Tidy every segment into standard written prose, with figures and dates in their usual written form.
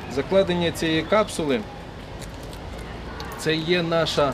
Закладення цієї капсули – це є наша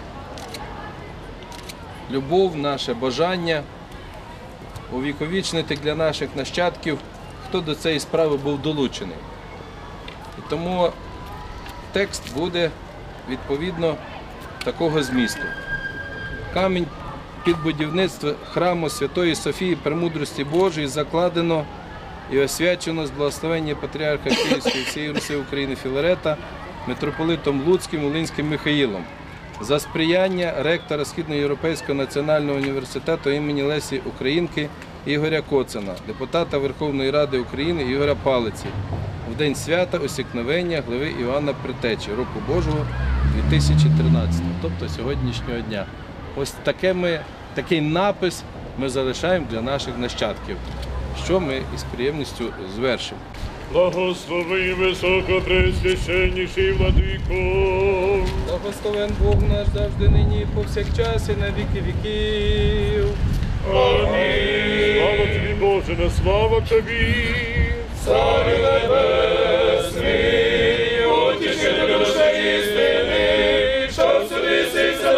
любов, наше бажання увіковічнити для наших нащадків, хто до цієї справи був долучений. І тому текст буде відповідно такого змісту. Камінь під будівництво храму Святої Софії Премудрості Божої закладено і освячено з благословення Патріарха Київської всієї Руси України Філарета, митрополитом Луцьким Волинським Михаїлом, за сприяння ректора Східноєвропейського національного університету імені Лесі Українки Ігоря Коцина, депутата Верховної Ради України Ігоря Палиці, в день свята Усікновення глави Іоанна Предтечі, року Божого 2013, тобто сьогоднішнього дня. Ось такий напис ми залишаємо для наших нащадків, що ми із приємністю звершимо. Благослови високопресвященніший владико. Благословен Бог наш завжди, нині і повсякчас, і на віки віків. Амінь. Слава тобі, Боже, на слава тобі. Царю небесний, утішителю душі істини, що всюди серця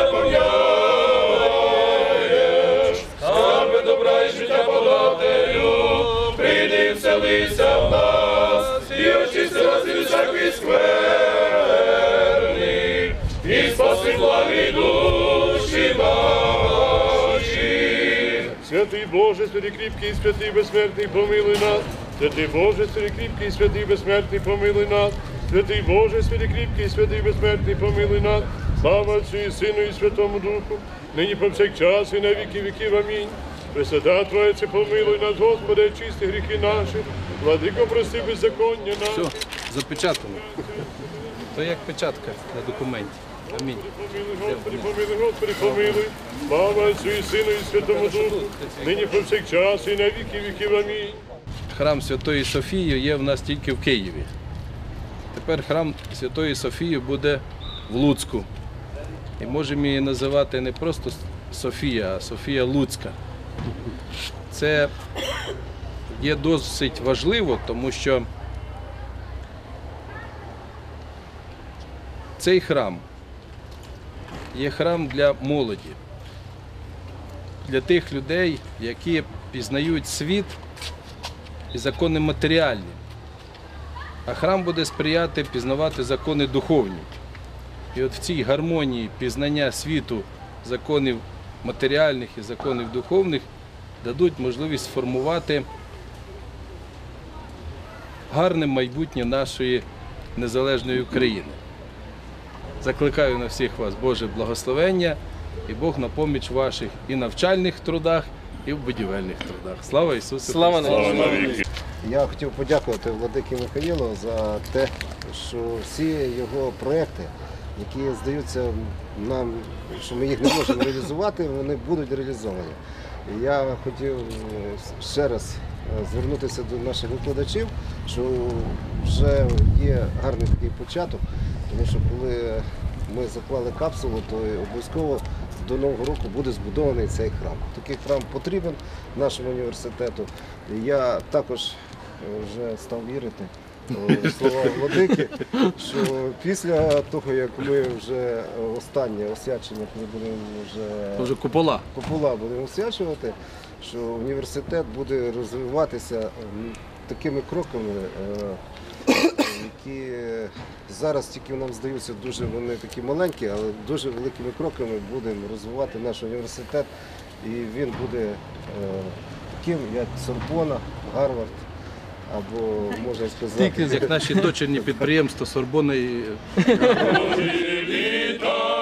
наповняєш. Скарби добра і життя подателю, прийди, вселися в нас, і очисти нас від всякої скверни, і спаси благі душі наші. Святий Боже, святий кріпкий, святий безсмертний, помилуй нас. Святий Боже, святий кріпкий, святий безсмертний, помилуй нас. Святий Боже, святий кріпкий, святий безсмертний, помилуй нас. Слава Отцю і Сину і Святому Духу, нині повсякчас і на віки віків. Амінь. Пресвята Троїце, помилуй нас, Господи, очисти гріхи наші. Владико, прости беззаконня наші. Все, запечатано. То як печатка на документі. Амінь. Помилуй, Господи, помилуй, Господи, помилуй. Слава Отцю і Сину і Святому Духу, нині повсякчас і на віки віків. Амінь. Храм Святої Софії є в нас тільки в Києві. Тепер храм Святої Софії буде в Луцьку. І можемо її називати не просто Софія, а Софія Луцька. Це є досить важливо, тому що цей храм є храм для молоді, для тих людей, які пізнають світ і закони матеріальні. А храм буде сприяти пізнавати закони духовні. І от в цій гармонії пізнання світу, законів матеріальних і законів духовних дадуть можливість сформувати гарне майбутнє нашої незалежної України. Закликаю на всіх вас Боже благословення і Бог на поміч ваших і навчальних трудах, і в будівельних трудах. Слава Ісусу! Слава Христу! навіки! Я хотів подякувати владикі Михаїлу за те, що всі його проекти, які здаються нам, що ми їх не можемо реалізувати, вони будуть реалізовані. Я хотів ще раз звернутися до наших викладачів, що вже є гарний такий початок, тому що коли ми заклали капсулу, то обов'язково до Нового року буде збудований цей храм. Такий храм потрібен нашому університету. Я також вже став вірити в слова владики, що після того, як ми вже останнє освячення, коли будемо вже Купола. купола будемо освячувати, що університет буде розвиватися такими кроками, які зараз тільки нам здаються дуже вони такі маленькі, але дуже великими кроками будемо розвивати наш університет, і він буде таким, як Сорбона, Гарвард, або, можна сказати, Як наші дочірні підприємства Сорбона і...